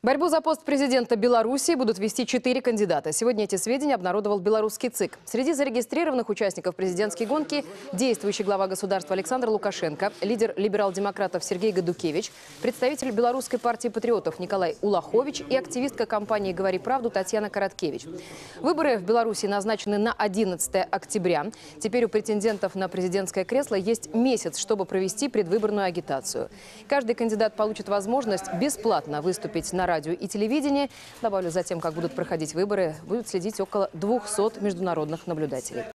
Борьбу за пост президента Беларуси будут вести 4 кандидата. Сегодня эти сведения обнародовал белорусский ЦИК. Среди зарегистрированных участников президентской гонки действующий глава государства Александр Лукашенко, лидер либерал-демократов Сергей Гадукевич, представитель белорусской партии патриотов Николай Улахович и активистка кампании «Говори правду» Татьяна Короткевич. Выборы в Беларуси назначены на 11 октября. Теперь у претендентов на президентское кресло есть месяц, чтобы провести предвыборную агитацию. Каждый кандидат получит возможность бесплатно выступить на радио и телевидении. Добавлю, за тем, как будут проходить выборы, будут следить около 200 международных наблюдателей.